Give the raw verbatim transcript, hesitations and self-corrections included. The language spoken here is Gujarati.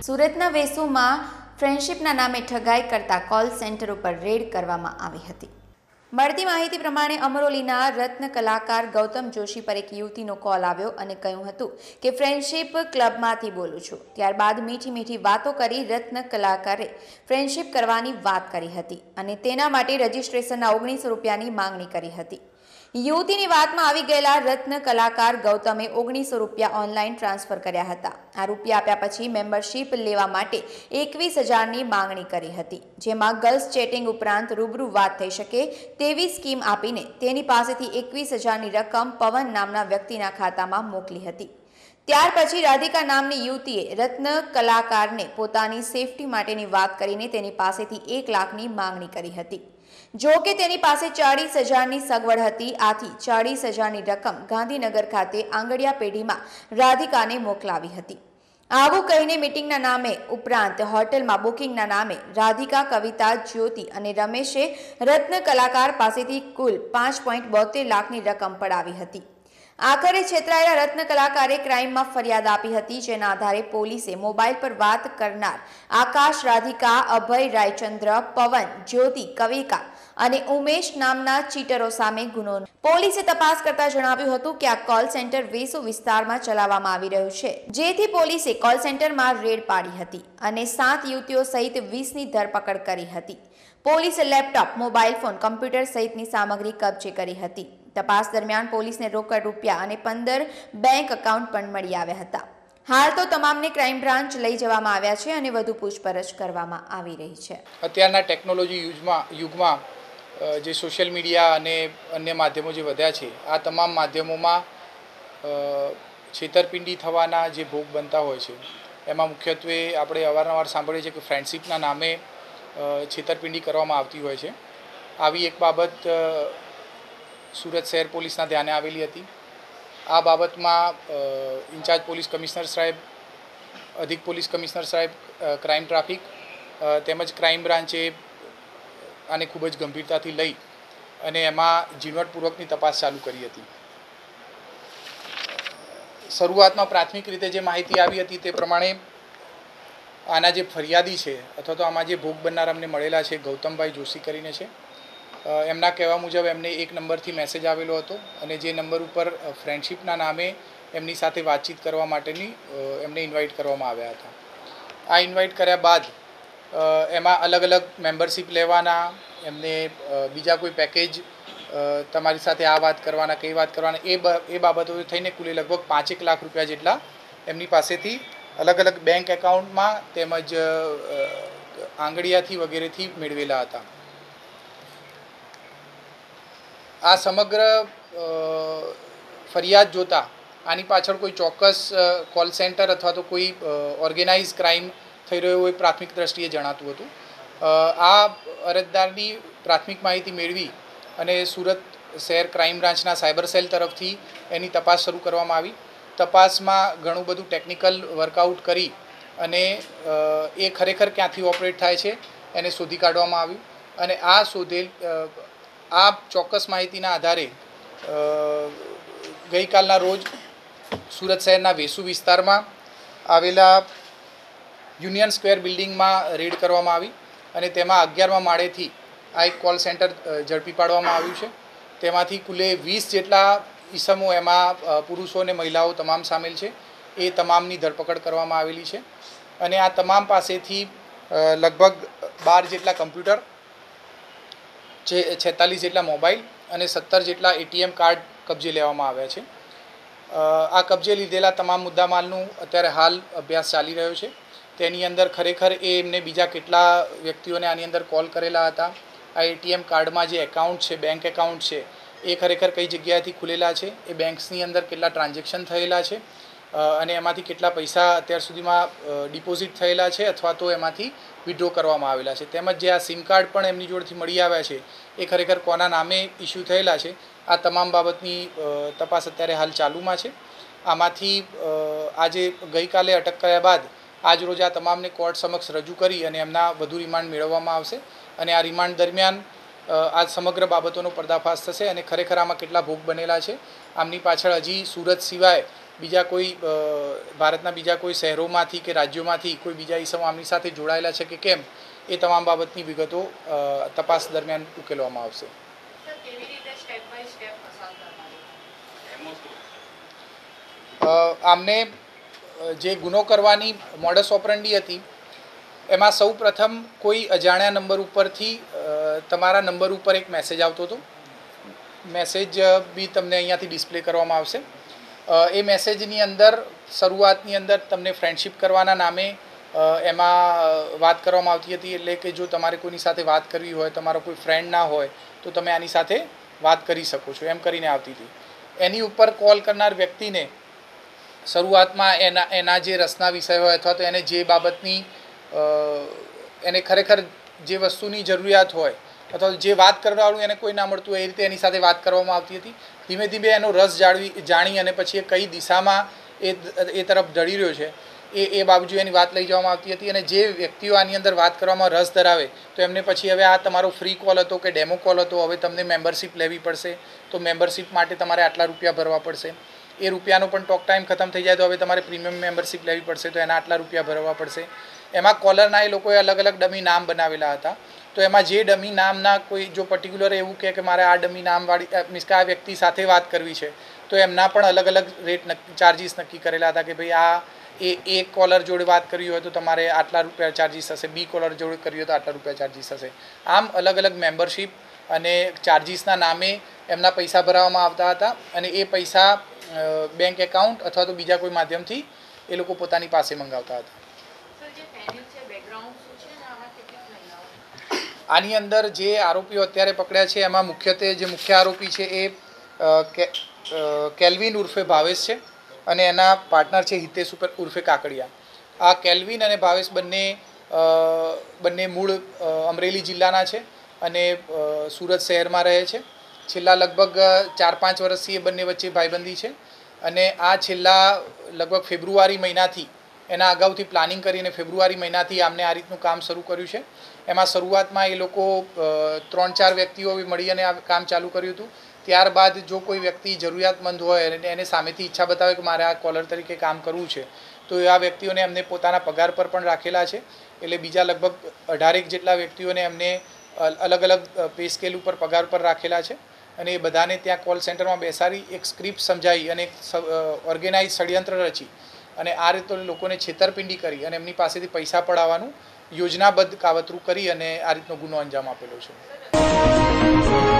સુરતના વેસુમાં ફ્રેન્ડશિપના નામે ઠગાઈ કરતા કોલ સેન્ટર ઉપર રેડ કરવામાં આવી હતી। મળતી માહિતી પ્રમાણે અમરોલીના રત્ન કલાકાર ગૌતમ જોશી પર એક યુવતીનો કોલ આવ્યો અને કહ્યું હતું કે ફ્રેન્ડશિપ ક્લબમાંથી બોલું છું। ત્યારબાદ મીઠી મીઠી વાતો કરી રત્ન કલાકારે ફ્રેન્ડશિપ કરવાની વાત કરી હતી અને તેના માટે રજિસ્ટ્રેશનના ઓગણીસો રૂપિયાની માંગણી કરી હતી। યુવતીની વાતમાં આવી ગયેલા રત્ન કલાકાર ગૌતમે ઓગણીસો રૂપિયા ઓનલાઈન ટ્રાન્સફર કર્યા હતા। આ રૂપિયા આપ્યા પછી મેમ્બરશીપ લેવા માટે એકવીસ હજારની માંગણી કરી હતી, જેમાં ગર્લ્સ ચેટિંગ ઉપરાંત રૂબરૂ વાત થઈ શકે તેવી સ્કીમ આપીને તેની પાસેથી એકવીસ હજારની રકમ પવન નામના વ્યક્તિના ખાતામાં મોકલી હતી। ત્યાર પછી રાધિકા નામની યુવતીએ રત્ન કલાકારને પોતાની સેફટી માટેની વાત કરીને તેની પાસેથી એક લાખની માંગણી કરી હતી। જો કે તેની પાસે ચાળીસ હજારની સગવડ હતી। આથી ચાળીસ હજારની રકમ ગાંધીનગર ખાતે આંગડિયા પેઢીમાં રાધિકાને મોકલાવી હતી। આવું કહીને મીટિંગના નામે ઉપરાંત હોટલમાં બુકિંગના નામે રાધિકા, કવિતા, જ્યોતિ અને રમેશે રત્ન કલાકાર પાસેથી કુલ પાંચ પોઈન્ટ બોતેર લાખની રકમ પડાવી હતી। આખરે છેતરાયેલા રત્ન કલાકારે ક્રાઇમમાં ફરિયાદ આપી હતી, જેના આધારે પોલીસે મોબાઈલ પર વાત કરનાર આકાશ, રાધિકા, અભય, રાયચંદ્ર, પવન, જ્યોતિ, કવિકા અને ઉમેશ નામના ચીટરો સામે ગુનો પોલીસે તપાસ કરતા જણાવ્યું હતું કે આ કોલ સેન્ટર વેસુ વિસ્તારમાં ચલાવવામાં આવી રહ્યું છે, જેથી પોલીસે કોલ સેન્ટરમાં રેડ પાડી હતી અને સાત યુવતીઓ સહિત વીસની ધરપકડ કરી હતી। પોલીસે લેપટોપ, મોબાઈલ ફોન, કમ્પ્યુટર સહિતની સામગ્રી કબજે કરી હતી। તપાસ દરમિયાન પોલીસને રોકડ રૂપિયા અને પંદર બેંક એકાઉન્ટ પણ મળી આવ્યા હતા। હાલ તો તમામને ક્રાઇમ બ્રાન્ચ લઈ જવામાં આવ્યા છે અને વધુ પૂછપરછ કરવામાં આવી રહી છે। અત્યારના ટેકનોલોજી યુગમાં યુગમાં જે સોશિયલ મીડિયા અને અન્ય માધ્યમો જે વધ્યા છે, આ તમામ માધ્યમોમાં છેતરપિંડી થવાના જે ભોગ બનતા હોય છે, એમાં મુખ્યત્વે આપણે અવારનવાર સાંભળીએ છીએ કે ફ્રેન્ડશિપના નામે છેતરપિંડી કરવામાં આવતી હોય છે। આવી એક બાબત સુરત શહેર પોલીસના ધ્યાને આવેલી હતી। આ બાબતમાં ઇન્ચાર્જ પોલીસ કમિશનર સાહેબ, અધિક પોલીસ કમિશનર સાહેબ, ક્રાઇમ ટ્રાફિક તેમજ ક્રાઇમ બ્રાન્ચે આને ખૂબ જ ગંભીરતાથી લઈ અને એમાં ઝીણવટપૂર્વકની તપાસ ચાલુ કરી હતી। શરૂઆતમાં પ્રાથમિક રીતે જે માહિતી આવી હતી તે પ્રમાણે આના જે ફરિયાદી છે અથવા તો આમાં જે ભોગ બનનાર અમને મળેલા છે, ગૌતમભાઈ જોશી કરીને છે, એમના કહેવા મુજબ એમને એક નંબરથી મેસેજ આવેલો હતો અને જે નંબર ઉપર ફ્રેન્ડશિપના નામે એમની સાથે વાતચીત કરવા માટેની એમને ઇન્વાઇટ કરવામાં આવ્યા હતા। આ ઇન્વાઇટ કર્યા બાદ એમાં અલગ અલગ મેમ્બરશીપ લેવાના, એમને બીજા કોઈ પેકેજ તમારી સાથે આ વાત કરવાના, કઈ વાત કરવાના, એ એ બાબતો થઈને કુલે લગભગ પાંચેક લાખ રૂપિયા જેટલા એમની પાસેથી અલગ અલગ બેંક એકાઉન્ટમાં તેમજ આંગડિયાથી વગેરેથી મેળવેલા હતા। આ સમગ્ર ફરિયાદ જોતા આની પાછળ કોઈ ચોક્કસ કોલ સેન્ટર અથવા તો કોઈ ઓર્ગેનાઇઝ ક્રાઇમ થઈ રહ્યો હોય પ્રાથમિક દ્રષ્ટિએ જણાતું હતું। આ અરજદારની પ્રાથમિક માહિતી મેળવી અને સુરત શહેર ક્રાઇમ બ્રાન્ચના સાયબર સેલ તરફથી એની તપાસ શરૂ કરવામાં આવી। તપાસમાં ઘણું બધું ટેકનિકલ વર્કઆઉટ કરી અને એ ખરેખર ક્યાંથી ઓપરેટ થાય છે એને શોધી કાઢવામાં આવ્યું અને આ શોધેલ આ ચોક્કસ માહિતીના આધારે ગઈકાલના રોજ સુરત શહેરના વેસુ વિસ્તારમાં આવેલા યુનિયન સ્ક્વેર બિલ્ડિંગમાં રેડ કરવામાં આવી અને તેમાં અગિયારમા માળેથી આ એક કોલ સેન્ટર ઝડપી પાડવામાં આવ્યું છે। તેમાંથી કુલે વીસ જેટલા ઈસમો, એમાં પુરુષો અને મહિલાઓ તમામ સામેલ છે, એ તમામની ધરપકડ કરવામાં આવેલી છે અને આ તમામ પાસેથી લગભગ બાર જેટલા કમ્પ્યુટર, છેતાલીસ જેટલા મોબાઈલ અને સત્તર જેટલા એટીએમ કાર્ડ કબજે લેવામાં આવ્યા છે। આ કબજે લીધેલા તમામ મુદ્દામાલનું અત્યારે હાલ અભ્યાસ ચાલી રહ્યો છે। તેની અંદર ખરેખર એ એમને બીજા કેટલા વ્યક્તિઓને આની અંદર કોલ કરેલા હતા, આ એટીએમ કાર્ડમાં જે એકાઉન્ટ છે, બેંક એકાઉન્ટ છે, એ ખરેખર કઈ જગ્યાએથી ખુલેલા છે, એ બેંક્સની અંદર કેટલા ટ્રાન્ઝેક્શન થયેલા છે અને એમાંથી કેટલા પૈસા અત્યાર સુધીમાં ડિપોઝિટ થયેલા છે અથવા તો એમાંથી વિડ્રો કરવામાં આવેલા છે, તેમજ જે આ સિમ કાર્ડ પણ એમની જોડેથી મળી આવ્યા છે એ ખરેખર કોના નામે ઇસ્યુ થયેલા છે, આ તમામ બાબતની તપાસ અત્યારે હાલ ચાલુમાં છે। આમાંથી આજે ગઈકાલે અટક કર્યા બાદ આજ રોજ આ તમામને કોર્ટ સમક્ષ રજૂ કરી અને એમના વધુ રિમાન્ડ મેળવવામાં આવશે અને આ રિમાન્ડ દરમિયાન આ સમગ્ર બાબતોનો પર્દાફાશ થશે અને ખરેખર આમાં કેટલા ભોગ બનેલા છે, આમની પાછળ હજી સુરત સિવાય બીજા કોઈ ભારતના બીજા કોઈ શહેરોમાંથી કે રાજ્યોમાંથી કોઈ બીજા ઈસમો આમની સાથે જોડાયેલા છે કે કેમ, એ તમામ બાબતની વિગતો તપાસ દરમિયાન ઉકેલવામાં આવશે. આમને જે ગુનો કરવાની મોડસ ઓપરન્ડી હતી એમાં સૌ પ્રથમ કોઈ અજાણ્યા નંબર ઉપરથી તમારા નંબર ઉપર એક મેસેજ આવતો હતો. મેસેજ બી તમને અહીંયાથી ડિસ્પ્લે કરવામાં આવશે. એ મેસેજની અંદર શરૂઆતની અંદર તમને ફ્રેન્ડશિપ કરવાના નામે એમાં વાત કરવામાં આવતી હતી. એટલે કે જો તમારે કોઈની સાથે વાત કરવી હોય, તમારો કોઈ ફ્રેન્ડ ના હોય તો તમે આની સાથે વાત કરી શકો છો, એમ કરીને આવતી હતી. એની ઉપર કોલ કરનાર વ્યક્તિને શરૂઆતમાં એના એના જે રસના વિષય હોય અથવા તો એને જે બાબતની એને ખરેખર જે વસ્તુની જરૂરિયાત હોય અથવા જે વાત કરવાવાળું એને કોઈ ના મળતું હોય એ રીતે એની સાથે વાત કરવામાં આવતી હતી. ધીમે ધીમે એનો રસ જાળવી જાણી અને પછી એ કઈ દિશામાં એ એ તરફ ઢળી રહ્યો છે એ એ બાબજુ એની વાત લઈ જવામાં આવતી હતી. અને જે વ્યક્તિઓ આની અંદર વાત કરવામાં રસ ધરાવે તો એમને પછી હવે આ તમારો ફ્રી કોલ હતો કે ડેમો કોલ હતો, હવે તમને મેમ્બરશિપ લેવી પડશે, તો મેમ્બરશિપ માટે તમારે આટલા રૂપિયા ભરવા પડશે. એ રૂપિયાનો પણ ટોક ટાઈમ ખતમ થઈ જાય તો હવે તમારે પ્રીમિયમ મેમ્બરશિપ લેવી પડશે, તો એના આટલા રૂપિયા ભરવા પડશે. એમાં કોલરના એ લોકોએ અલગ અલગ ડમી નામ બનાવેલા હતા. તો એમાં જે ડમી નામના કોઈ જો પર્ટિક્યુલર એવું કહે કે મારે આ ડમી નામવાળી મીન્સ કે આ વ્યક્તિ સાથે વાત કરવી છે તો એમના પણ અલગ અલગ રેટ નક્કી ચાર્જિસ નક્કી કરેલા હતા કે ભાઈ આ એ એ કોલર જોડે વાત કરવી હોય તો તમારે આટલા રૂપિયા ચાર્જિસ થશે, બી કોલર જોડે કરવી હોય તો આટલા રૂપિયા ચાર્જિસ થશે. આમ અલગ અલગ મેમ્બરશિપ અને ચાર્જિસના નામે એમના પૈસા ભરાવવામાં આવતા હતા અને એ પૈસા બેંક એકાઉન્ટ અથવા તો બીજા કોઈ માધ્યમથી એ લોકો પોતાની પાસે મંગાવતા હતા. આની અંદર જે આરોપીઓ અત્યારે પકડ્યા છે એમાં મુખ્યત્વે જે મુખ્ય આરોપી છે એ કેલ્વિન ઉર્ફે ભાવેશ છે અને એના પાર્ટનર છે હિતેશ ઉર્ફે કાકડિયા. આ કેલ્વિન અને ભાવેશ બંને બંને મૂળ અમરેલી જિલ્લાના છે અને સુરત શહેરમાં રહે છે. છેલ્લા લગભગ ચાર પાંચ વર્ષથી એ બંને વચ્ચે ભાઈબંધી છે અને આ છેલ્લા લગભગ ફેબ્રુઆરી મહિનાથી એના અગાઉથી પ્લાનિંગ કરીને ફેબ્રુઆરી મહિનાથી આમને આ રીતનું કામ શરૂ કર્યું છે. એમાં શરૂઆતમાં એ લોકો ત્રણ ચાર વ્યક્તિઓ મળી અને આ કામ ચાલુ કર્યું હતું. ત્યારબાદ જો કોઈ વ્યક્તિ જરૂરિયાતમંદ હોય અને એને સામેથી ઈચ્છા બતાવે કે મારે આ કોલર તરીકે કામ કરવું છે તો આ વ્યક્તિઓને એમને પોતાના પગાર પર પણ રાખેલા છે. એટલે બીજા લગભગ અઢારેક જેટલા વ્યક્તિઓને એમને અલગ અલગ પે સ્કેલ ઉપર પગાર પર રાખેલા છે અને એ બધાને ત્યાં કોલ સેન્ટરમાં બેસાડી એક સ્ક્રિપ્ટ સમજાવી અને એક ઓર્ગેનાઇઝ ષડયંત્ર રચી અને આ રીતે લોકોને છેતરપિંડી કરી અને એમની પાસેથી પૈસા પડાવવાનું યોજનાબદ્ધ કાવતરું કરી અને આ રીતનો ગુનો અંજામ આપેલો છે.